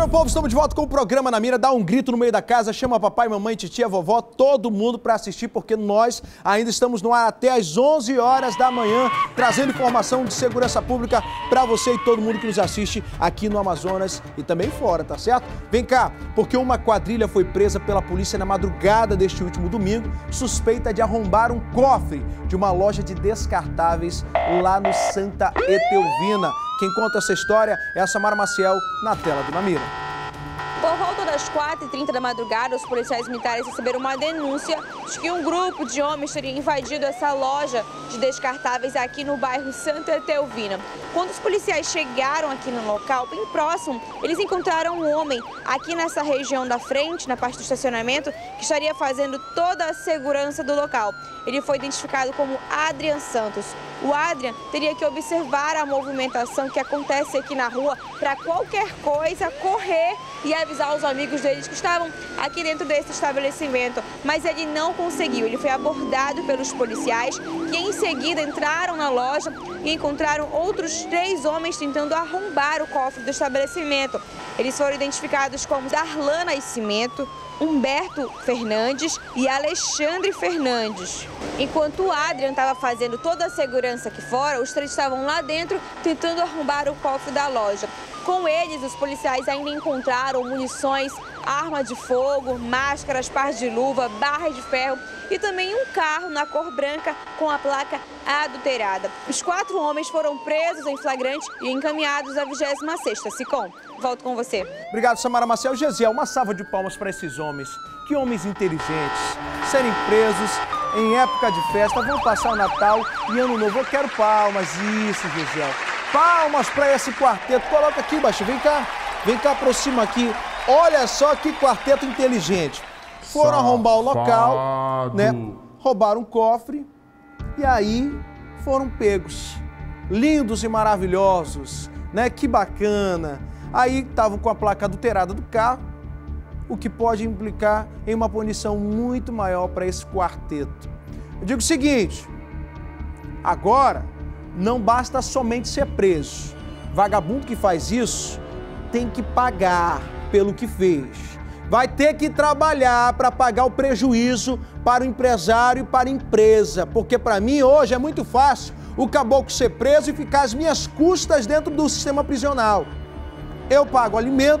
meu povo, estamos de volta com o programa Na Mira. Dá um grito no meio da casa, chama papai, mamãe, titia, vovó, todo mundo para assistir, porque nós ainda estamos no ar até às 11 horas da manhã, trazendo informação de segurança pública para você e todo mundo que nos assiste aqui no Amazonas e também fora, tá certo? Vem cá, porque uma quadrilha foi presa pela polícia na madrugada deste último domingo, suspeita de arrombar um cofre de uma loja de descartáveis lá no Santa Etelvina. Quem conta essa história é a Samara Maciel, na tela do Na Mira. Por volta das 4h30 da madrugada, os policiais militares receberam uma denúncia de que um grupo de homens teria invadido essa loja de descartáveis aqui no bairro Santa Etelvina. Quando os policiais chegaram aqui no local, bem próximo, eles encontraram um homem aqui nessa região da frente, na parte do estacionamento, que estaria fazendo toda a segurança do local. Ele foi identificado como Adrian Santos. O Adrian teria que observar a movimentação que acontece aqui na rua para qualquer coisa correr e avisar os amigos deles que estavam aqui dentro desse estabelecimento. Mas ele não conseguiu. Ele foi abordado pelos policiais, que em seguida entraram na loja e encontraram outros 3 homens tentando arrombar o cofre do estabelecimento. Eles foram identificados como Darlan Nascimento, Humberto Fernandes e Alexandre Fernandes. Enquanto o Adrian estava fazendo toda a segurança aqui fora, os 3 estavam lá dentro tentando arrombar o cofre da loja. Com eles, os policiais ainda encontraram munições, arma de fogo, máscaras, pás de luva, barras de ferro e também um carro na cor branca com a placa adulterada. Os 4 homens foram presos em flagrante e encaminhados à 26ª. Sicom, volto com você. Obrigado, Samara Maciel. Gesiel, uma salva de palmas para esses homens. Que homens inteligentes, serem presos em época de festa, vão passar o Natal e Ano Novo. Eu quero palmas, isso, Gesiel. Palmas para esse quarteto. Coloca aqui, baixo, vem cá, aproxima aqui. Olha só que quarteto inteligente. Foram arrombar o local, né? Roubaram um cofre e aí foram pegos. Lindos e maravilhosos, né? Que bacana. Aí estavam com a placa adulterada do carro, o que pode implicar em uma punição muito maior para esse quarteto. Eu digo o seguinte, agora não basta somente ser preso. Vagabundo que faz isso tem que pagar pelo que fez. Vai ter que trabalhar para pagar o prejuízo para o empresário e para a empresa, porque para mim hoje é muito fácil o caboclo ser preso e ficar às minhas custas dentro do sistema prisional. Eu pago o alimento,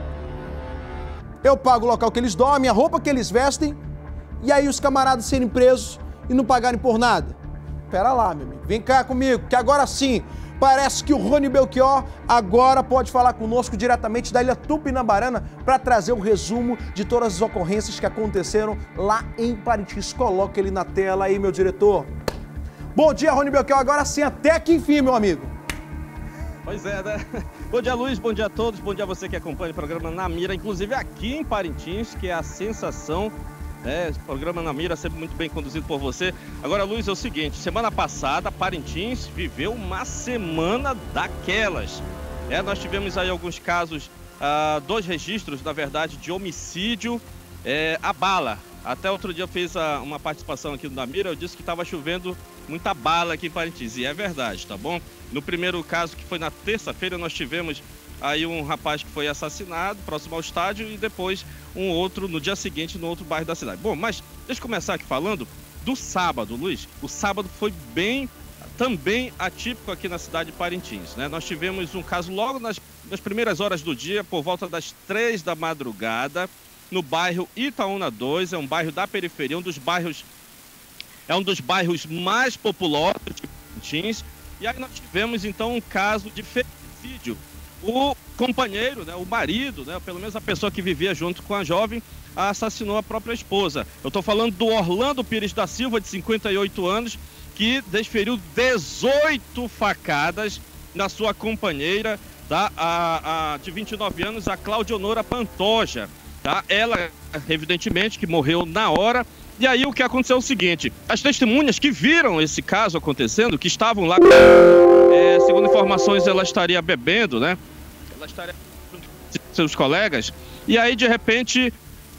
eu pago o local que eles dormem, a roupa que eles vestem, e aí os camaradas serem presos e não pagarem por nada. Pera lá, meu amigo, vem cá comigo, que agora sim, parece que o Rony Belchior agora pode falar conosco diretamente da Ilha Tupinambarana para trazer o resumo de todas as ocorrências que aconteceram lá em Parintins. Coloca ele na tela aí, meu diretor. Bom dia, Rony Belchior, agora sim, até que enfim, meu amigo. Pois é, né? Bom dia, Luiz, bom dia a todos, bom dia a você que acompanha o programa Na Mira, inclusive aqui em Parintins, que é a sensação, né? O programa Na Mira sempre muito bem conduzido por você. Agora, Luiz, é o seguinte, semana passada, Parintins viveu uma semana daquelas. Nós tivemos aí alguns casos, 2 registros, na verdade, de homicídio a bala. Até outro dia eu fiz uma participação aqui no Na Mira, eu disse que estava chovendo muita bala aqui em Parintins, e é verdade, tá bom? No primeiro caso, que foi na terça-feira, nós tivemos aí um rapaz que foi assassinado próximo ao estádio e depois um outro no dia seguinte no outro bairro da cidade. Bom, mas deixa eu começar aqui falando do sábado, Luiz. O sábado foi também atípico aqui na cidade de Parintins, né? Nós tivemos um caso logo nas primeiras horas do dia, por volta das 3 da madrugada, no bairro Itaúna 2, é um bairro da periferia, um dos bairros mais populosos de Parintins. E aí nós tivemos então um caso de feminicídio. O companheiro, né, o marido, né, pelo menos a pessoa que vivia junto com a jovem, assassinou a própria esposa. Eu estou falando do Orlando Pires da Silva, de 58 anos, que desferiu 18 facadas na sua companheira, tá? De 29 anos, a Claudionora Pantoja. Tá? Ela, evidentemente, que morreu na hora. E aí o que aconteceu é o seguinte, as testemunhas que viram esse caso acontecendo, que estavam lá, segundo informações, ela estaria bebendo, né? Ela estaria com seus colegas, e aí de repente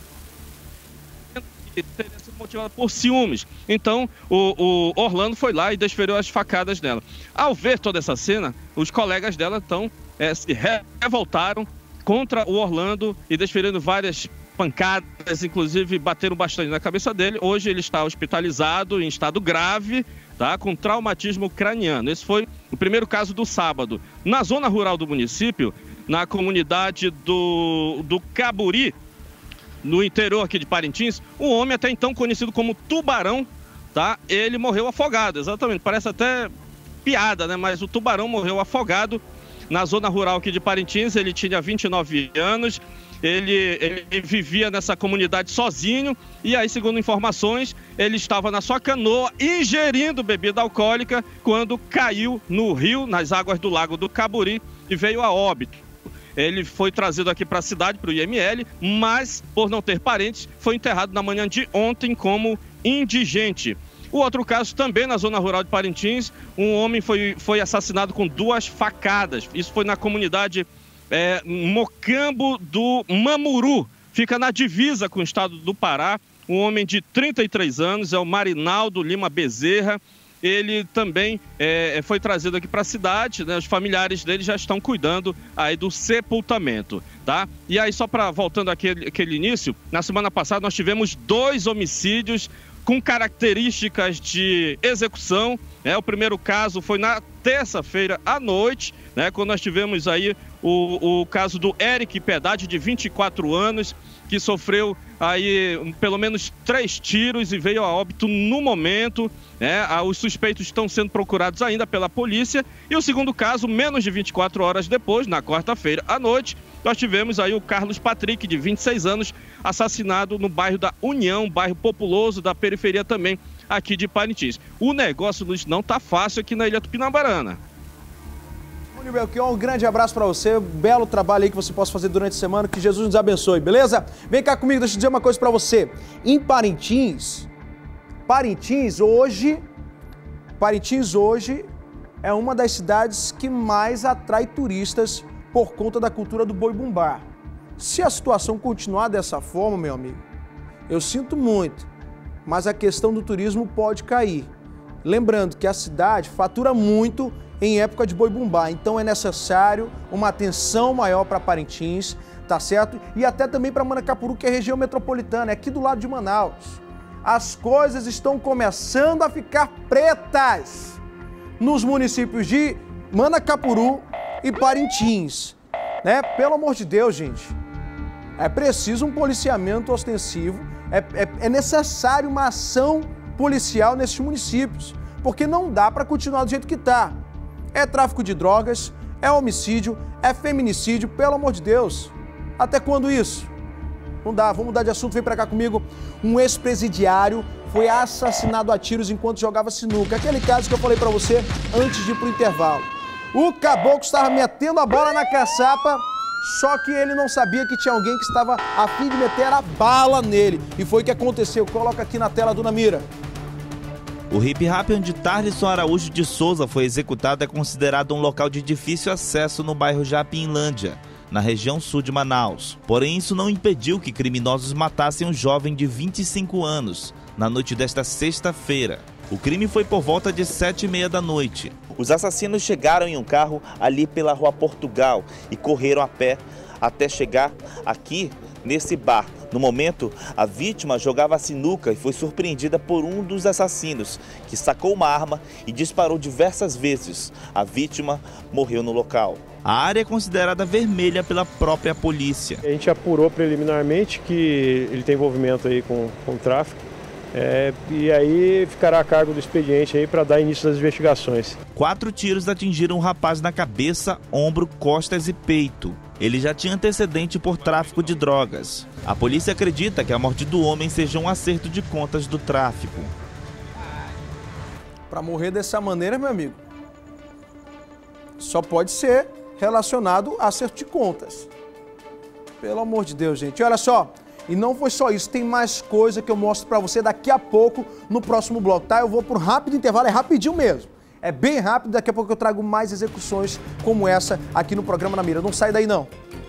teria sido motivada por ciúmes. Então o Orlando foi lá e desferiu as facadas nela. Ao ver toda essa cena, os colegas dela então se revoltaram, contra o Orlando e desferindo várias pancadas, inclusive bateram bastante na cabeça dele. Hoje ele está hospitalizado em estado grave, tá? Com traumatismo craniano. Esse foi o primeiro caso do sábado. Na zona rural do município, na comunidade do Caburi, no interior aqui de Parintins, um homem até então conhecido como Tubarão, tá? Ele morreu afogado, exatamente. Parece até piada, né? Mas o Tubarão morreu afogado na zona rural aqui de Parintins. Ele tinha 29 anos. Ele vivia nessa comunidade sozinho e aí, segundo informações, ele estava na sua canoa ingerindo bebida alcoólica quando caiu no rio, nas águas do Lago do Caburi, e veio a óbito. Ele foi trazido aqui para a cidade, para o IML, mas, por não ter parentes, foi enterrado na manhã de ontem como indigente. O outro caso, também na zona rural de Parintins, um homem foi assassinado com 2 facadas. Isso foi na comunidade Mocambo do Mamuru, fica na divisa com o estado do Pará. Um homem de 33 anos, é o Marinaldo Lima Bezerra. Ele também foi trazido aqui para a cidade, né? Os familiares dele já estão cuidando aí do sepultamento, tá? E aí, só para voltando aquele início, na semana passada nós tivemos 2 homicídios com características de execução, né? O primeiro caso foi na terça-feira à noite, né? Quando nós tivemos aí o caso do Eric Piedade, de 24 anos, que sofreu aí pelo menos 3 tiros e veio a óbito no momento, né? Os suspeitos estão sendo procurados ainda pela polícia. E o segundo caso, menos de 24 horas depois, na quarta-feira à noite, nós tivemos aí o Carlos Patrick, de 26 anos, assassinado no bairro da União, bairro populoso da periferia também aqui de Parintins. O negócio, Luiz, não tá fácil aqui na Ilha Tupinambarana. Belchior, um grande abraço para você, belo trabalho aí que você possa fazer durante a semana, que Jesus nos abençoe, beleza? Vem cá comigo, deixa eu dizer uma coisa para você. Em Parintins hoje é uma das cidades que mais atrai turistas por conta da cultura do boi-bumbá. Se a situação continuar dessa forma, meu amigo, eu sinto muito, mas a questão do turismo pode cair. Lembrando que a cidade fatura muito em época de boi-bumbá, então é necessário uma atenção maior para Parintins, tá certo? E até também para Manacapuru, que é região metropolitana, é aqui do lado de Manaus. As coisas estão começando a ficar pretas nos municípios de Manacapuru e Parintins, né? Pelo amor de Deus, gente, é preciso um policiamento ostensivo, é necessário uma ação policial nesses municípios, porque não dá para continuar do jeito que está. É tráfico de drogas, é homicídio, é feminicídio, pelo amor de Deus. Até quando isso? Não dá, vamos mudar de assunto, vem pra cá comigo. Um ex-presidiário foi assassinado a tiros enquanto jogava sinuca. Aquele caso que eu falei pra você antes de ir pro intervalo. O caboclo estava metendo a bola na caçapa, só que ele não sabia que tinha alguém que estava a fim de meter a bala nele. E foi o que aconteceu. Coloca aqui na tela, dona Mira. O hip-hop onde Tarlisson Araújo de Souza foi executado é considerado um local de difícil acesso no bairro Japinlândia, na região sul de Manaus. Porém, isso não impediu que criminosos matassem um jovem de 25 anos, na noite desta sexta-feira. O crime foi por volta de 7h30 da noite. Os assassinos chegaram em um carro ali pela Rua Portugal e correram a pé até chegar aqui nesse bar. No momento, a vítima jogava sinuca e foi surpreendida por um dos assassinos, que sacou uma arma e disparou diversas vezes. A vítima morreu no local. A área é considerada vermelha pela própria polícia. A gente apurou preliminarmente que ele tem envolvimento aí com tráfico. E aí ficará a cargo do expediente aí para dar início às investigações. 4 tiros atingiram o rapaz na cabeça, ombro, costas e peito. Ele já tinha antecedente por tráfico de drogas. A polícia acredita que a morte do homem seja um acerto de contas do tráfico. Para morrer dessa maneira, meu amigo, só pode ser relacionado a acerto de contas. Pelo amor de Deus, gente. Olha só, e não foi só isso, tem mais coisa que eu mostro para você daqui a pouco no próximo bloco, tá? Eu vou por um rápido intervalo, é rapidinho mesmo. É bem rápido, daqui a pouco eu trago mais execuções como essa aqui no programa Na Mira. Não sai daí não.